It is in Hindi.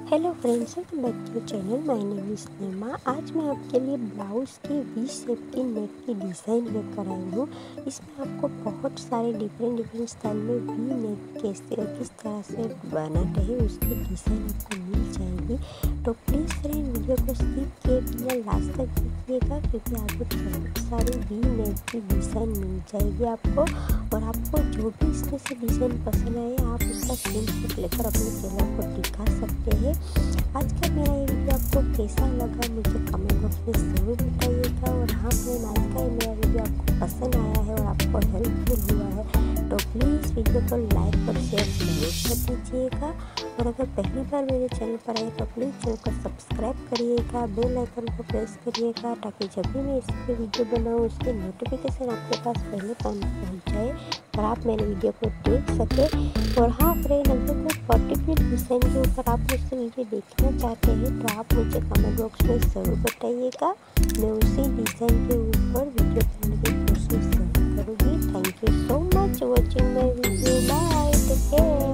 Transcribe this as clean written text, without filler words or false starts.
Hello friends, welcome back to channel. My name is Nema. आज मैं आपके लिए ब्लाउज़ की वी शेप की नेक की डिज़ाइन लेकर आई हूँ। इसमें आपको बहुत सारे डिफरेंट स्टाइल में वी नेक किस तरह से बनाते हैं उसकी डिज़ाइन आपको मिल जाएगी। तो प्लीज़ फ्रेंड वीडियो को स्किप किए बिना लास्ट तक देखिएगा, क्योंकि आपको बहुत सारी वी नेक की डिज़ाइन मिल जाएगी आपको। और आपको जो भी इसमें से डिज़ाइन पसंद आए आप उसका स्क्रीनशॉट लेकर अपने टेलर को दिखा सकते हैं। आज का मेरा ये वीडियो आपको कैसा लगा मुझे कमेंट बॉक्स में ज़रूर बताइएगा। और हाँ फ्रेंड, आज का ये मेरा वीडियो आपको पसंद आया है और आपको हेल्पफुल हुआ है तो प्लीज़ वीडियो को लाइक और शेयर जरूर कर दीजिएगा। और अगर पहली बार मेरे चैनल पर आए तो प्लीज़ चैनल को सब्सक्राइब करिएगा, बेल आइकन को प्रेस करिएगा, ताकि जब भी मैं इस पर वीडियो बनाऊँ उसकी नोटिफिकेशन आपके पास पहले पहुँच जाए और आप मेरे वीडियो को देख सकें। और हाँ फ्रेंड, अगर कोई पर्टिकुलर डिज़ाइन के ऊपर आप मुझसे वीडियो देखना चाहते हैं तो आप मुझे कमेंट बॉक्स में ज़रूर बताइएगा। मैं उसी डिज़ाइन के ऊपर वीडियो बनाने की कोशिश ज़रूर करूँगी। Thank you so much watching my video. Bye, take care.